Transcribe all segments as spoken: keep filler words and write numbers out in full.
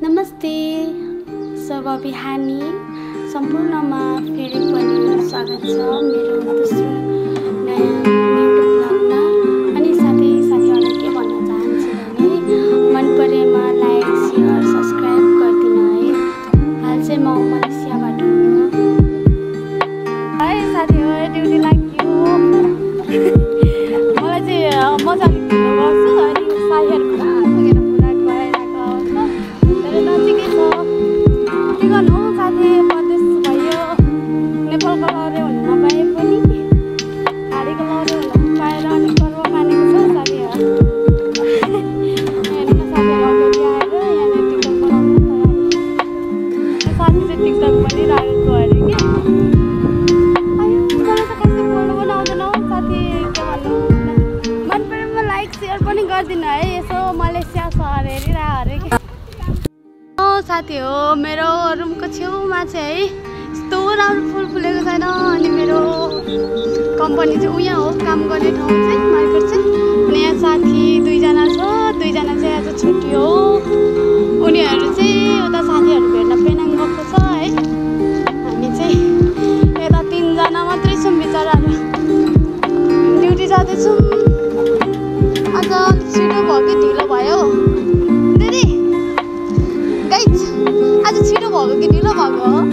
नमस्ते शुभ बिहानी सम्पूर्णमा फेरि पनि स्वागत छ मेरो दोस्रो नयाँ युट्युब ब्लगमा। अनि साथै साथीहरूलाई के भन्न चाहन्छु भने मन परेमा लाइक शेयर सब्स्क्राइब गरिदिनु है। हाल चाहिँ म मलेसियाबाट हो। है साथीहरु ड्युटी लाग्यो। मलाई चाहिँ मजाले ढिलो गर्छु अनि साथीहरु गरिदिनु है। यसो मलेसिया सहर हेरिरह अरे के साथी हो। मेरो रुमको छेउमा चाहिँ है यस्तो राम्रो फुल फुलेको छैन। अनि मेरो कम्पनी चाहिँ उहाँ हो, काम गर्ने ठाउँ चाहिँ मार्केट चाहिँ। अनि यहाँ साथी दुईजना छ, दुईजना चाहिँ आज छुट्टी हो। उनीहरू चाहिँ उता साथीहरू भेट्न पेनाङ गएको छ है। हामी चाहिँ यता तिनजना मात्रै छौँ बिचराहरू। ड्युटी जाँदैछौँ। आज अलिक छिटो भयो कि ढिलो भयो दिदी? गाइज आज छिटो भएको कि ढिलो भएको हो?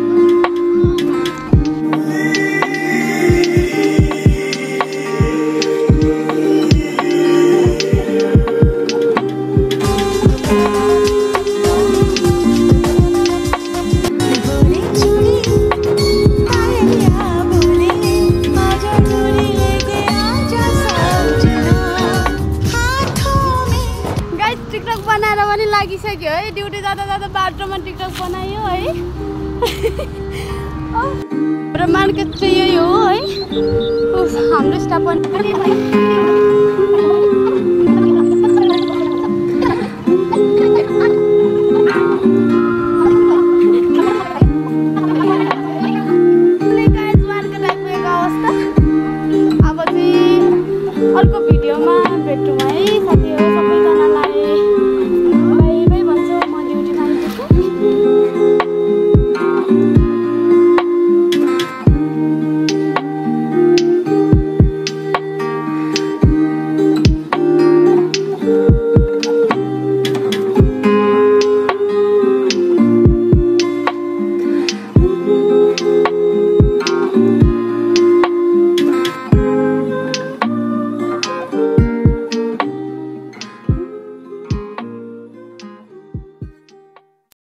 पनि लागिसक्यो है। ड्युटी जाँदा जाँदा बाटोमा टिकटक बनायो है। र मार्केट चाहिँ यही हो है। हाम्रो स्टाफ पनि